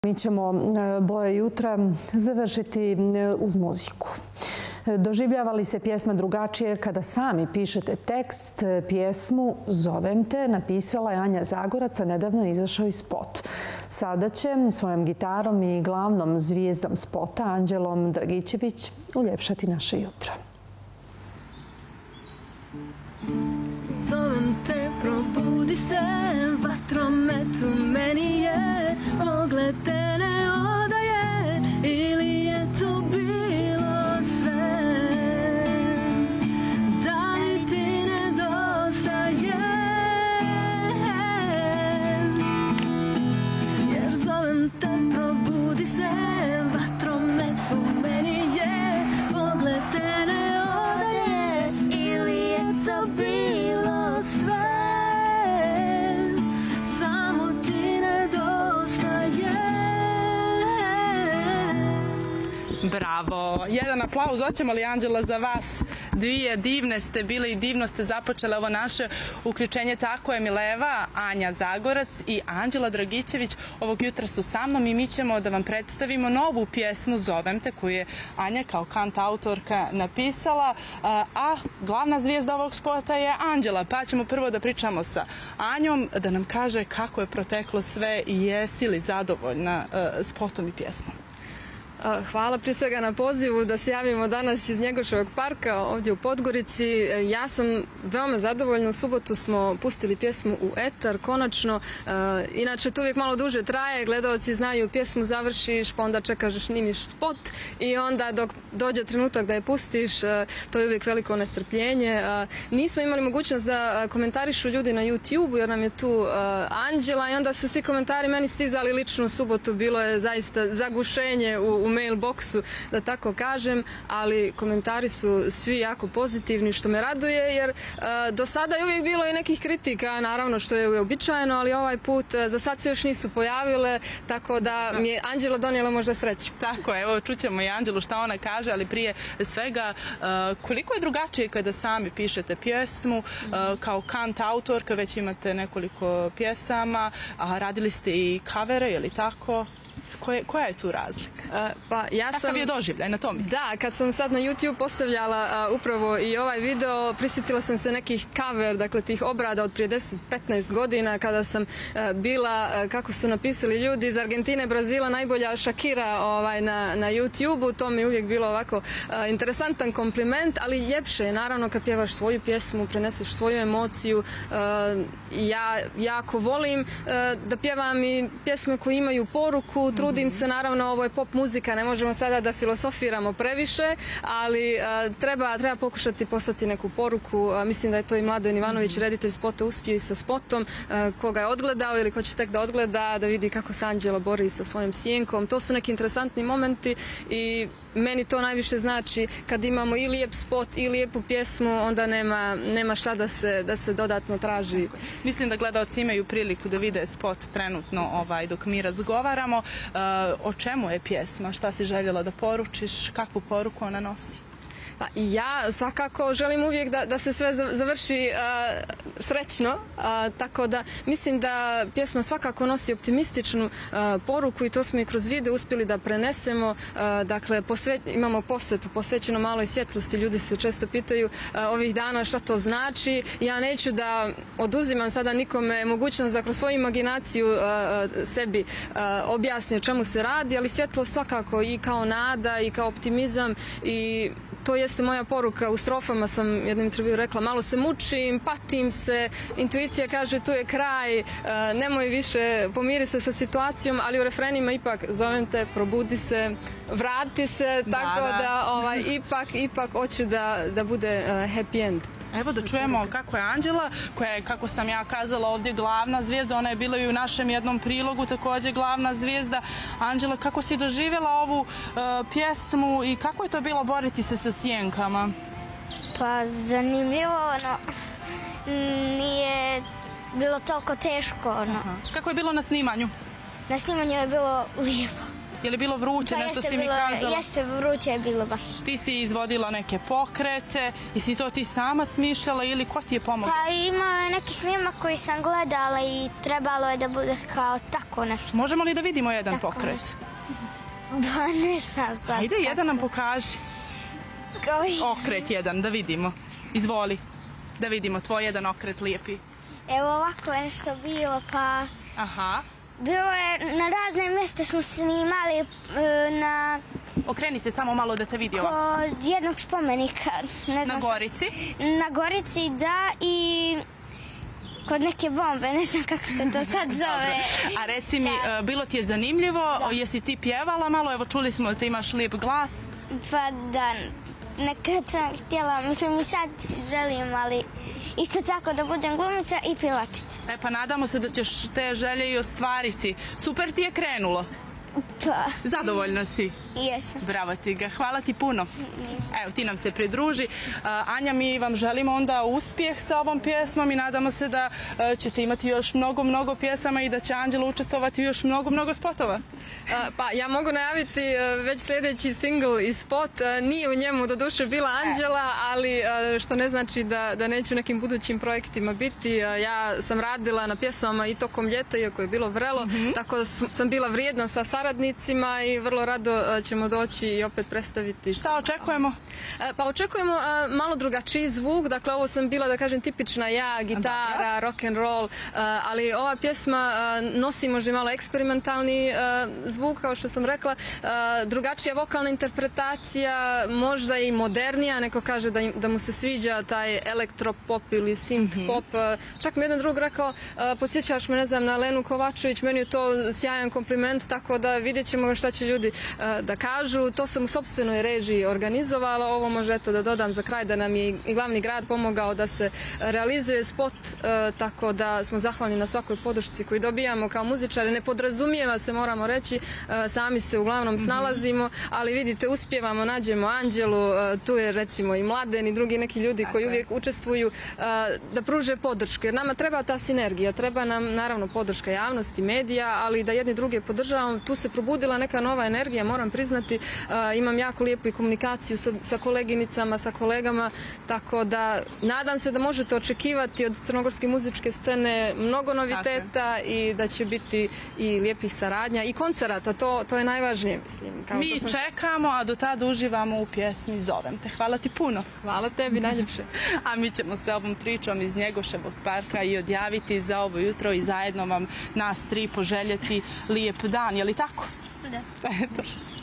Mi ćemo Boje jutra završiti uz muziku. Doživljava li se pjesma drugačije kada sami pišete tekst? Pjesmu Zovem te napisala je Anja Zagorac, a nedavno je izašao i spot. Sada će svojom gitarom i glavnom zvijezdom spota, Anđelom Dragićević, uljepšati naše jutro. Zovem te, probudi se, vatromet u meni je, pogled te ne odaje, ili je to bilo sve? Da li ti nedostaje? Jer zovem te, probudi se, vatromet u meni je, pogled te ne odaje, ili je to bilo sve? Samo ti nedostaje. Bravo! Jedan aplauz, hoćemo li, Anđela, za vas? Dvije divne ste bile i divno ste započele ovo naše uključenje. Tako je, Mileva, Anja Zagorac i Anđela Dragićević ovog jutra su sa mnom i mi ćemo da vam predstavimo novu pjesmu Zovem te, koju je Anja kao kantautorka napisala, a glavna zvijezda ovog spota je Anđela. Pa ćemo prvo da pričamo sa Anjom, da nam kaže kako je proteklo sve i jesi li zadovoljna spotom i pjesmom. Hvala prije svega na pozivu da se javimo danas iz Njegoševog parka ovdje u Podgorici. Ja sam veoma zadovoljna. U subotu smo pustili pjesmu u etar, konačno. Inače, to uvijek malo duže traje. Gledaoci znaju, pjesmu završiš, pa onda čekaš da snimiš spot i onda dok dođe trenutak da je pustiš, to je uvijek veliko nestrpljenje. Nismo imali mogućnost da komentarišu ljudi na YouTube jer nam je tu Anđela i onda su svi komentari meni stizali lično u subotu. Bilo je zaista zagušenje u mailboxu, da tako kažem, ali komentari su svi jako pozitivni, što me raduje, jer do sada je uvijek bilo i nekih kritika, naravno, što je uobičajeno, ali ovaj put za sad se još nisu pojavile, tako da mi je Anđela donijela možda sreću. Tako je, evo čućemo i Anđelu šta ona kaže, ali prije svega koliko je drugačije kada sami pišete pjesmu, kao kantautorka, već imate nekoliko pjesama, a radili ste i kavere, je li tako? Koja je tu razlika? Kakav je doživljaj na tom? Da, kad sam sad na YouTube postavljala upravo i ovaj video, prisjetila sam se nekih cover, dakle tih obrada od prije 10-15 godina, kada sam bila, kako su napisali ljudi iz Argentine, Brazila, najbolja Shakira na YouTube-u. To mi je uvijek bilo ovako interesantan kompliment, ali ljepše je naravno kad pjevaš svoju pjesmu, preneseš svoju emociju. Ja jako volim da pjevam i pjesme koje imaju poruku, trudim se, naravno, ovo je pop muzika, ne možemo sada da filosofiramo previše, ali treba pokušati poslati neku poruku. Mislim da je to i Mladen Ivanović, reditelj spota, uspio i sa spotom. Koga je odgledao ili ko će tek da odgleda, da vidi kako se Anđela bori sa svojim sjenkom. To su neki interesantni momenti i meni to najviše znači kad imamo i lijep spot i lijepu pjesmu, onda nema šta da se dodatno traži. Mislim da gledaoci imaju priliku da vide spot trenutno dok mi razgovaramo. O čemu je pjesma? Šta si željela da poručiš? Kakvu poruku ona nosi? Ja svakako želim uvijek da se sve završi srećno, tako da mislim da pjesma svakako nosi optimističnu poruku i to smo i kroz video uspjeli da prenesemo. Dakle, imamo posvetu posvećeno maloj svjetlosti. Ljudi se često pitaju ovih dana šta to znači. Ja neću da oduzimam sada nikome mogućnost da kroz svoju imaginaciju sebi objasni o čemu se radi, ali svjetlost svakako i kao nada i kao optimizam, i to jeste moja poruka. U strofama sam jednom intervju rekla, malo se mučim, patim se, intuicija kaže tu je kraj, nemoj više, pomiri se sa situacijom, ali u refrenima ipak zovem te, probudi se, vrati se, tako da ipak hoću da bude happy end. Evo da čujemo kako je Anđela, koja je, kako sam ja kazala, ovdje glavna zvijezda. Ona je bila i u našem jednom prilogu također glavna zvijezda. Anđela, kako si doživjela ovu pjesmu i kako je to bilo boriti se sa sjenkama? Pa zanimljivo, nije bilo toliko teško. Kako je bilo na snimanju? Na snimanju je bilo lijepo. Je li bilo vruće, nešto si mi kazala? Jeste, vruće je bilo baš. Ti si izvodila neke pokrete, jesi to ti sama smišljala ili ko ti je pomogao? Pa imao je neki snimak koji sam gledala i trebalo je da bude kao tako nešto. Možemo li da vidimo jedan pokret? Pa ne znam sad. Ajde, jedan nam pokaži. Okret jedan, da vidimo. Izvoli, da vidimo tvoj jedan okret lijepi. Evo ovako je nešto bilo, pa... Aha. Bilo je, na razne mjesta smo snimali na... Okreni se samo malo da te vidi ovako. Kod jednog spomenika. Na Gorici? Na Gorici, da, i... Kod neke bombe, ne znam kako se to sad zove. A reci mi, bilo ti je zanimljivo, jesi ti pjevala malo, evo čuli smo da ti imaš lijep glas. Pa da, nekad sam htjela, mislim i sad želim, ali isto tako da budem glumica i pjevačica. Pa nadamo se da ćeš te želje i ostvariti. Super ti je krenulo. Pa. Zadovoljna si? Jesam. Bravo ti ga, hvala ti puno. Evo, ti nam se pridruži. Anja, mi vam želimo onda uspjeh sa ovom pjesmom i nadamo se da ćete imati još mnogo pjesama i da će Anđela učestvovati u još mnogo spotova. Pa ja mogu najaviti već sljedeći singl i spot. Nije u njemu do duše bila Anđela, ali što ne znači da neću u nekim budućim projektima biti. Ja sam radila na pjesmama i tokom ljeta, iako je bilo vrelo, tako da sam bila vrijedna sa saradnicima i vrlo rado ćemo doći i opet predstaviti. Šta očekujemo? Pa očekujemo malo drugačiji zvuk, dakle ovo sam bila, da kažem, tipična ja, gitara, rock and roll, ali ova pjesma nosi možda malo eksperimentalni zvuk, kao što sam rekla, drugačija vokalna interpretacija, možda i modernija, neko kaže da mu se sviđa taj elektropop ili synth pop. Čak mi jedan drug rekao, podsjećaš me, ne znam, na Lenu Kovačević, meni je to sjajan kompliment, tako da vidjet ćemo šta će ljudi da kažu. To sam u sopstvenoj režiji organizovala, ovo može eto da dodam za kraj da nam je i glavni grad pomogao da se realizuje spot, tako da smo zahvalni na svakoj podršci koju dobijamo kao muzičari. Ne podrazumijeva se, moramo reći, sami se uglavnom snalazimo, ali vidite, uspijevamo, nađemo Anđelu, tu je recimo i Mladen i drugi neki ljudi koji uvijek učestvuju da pruže podršku, jer nama treba ta sinergija, treba nam naravno podrška javnosti, medija, ali da jedni druge podržavamo. Tu se probudila neka nova energija, moram priznati, imam jako lijepu i komunikaciju sa koleginicama, sa kolegama, tako da nadam se da možete očekivati od crnogorske muzičke scene mnogo noviteta i da će biti i lijepih saradnja i koncerata, to je najvažnije, mislim. Mi čekamo, a do tada uživamo u pjesmi Zovem te. Hvala ti puno. Hvala tebi, najljepše. A mi ćemo se ovom pričom iz Njegoševog parka i odjaviti za ovo jutro i zajedno vam nas tri poželjeti lijep dan, je li tako? Da. Eto.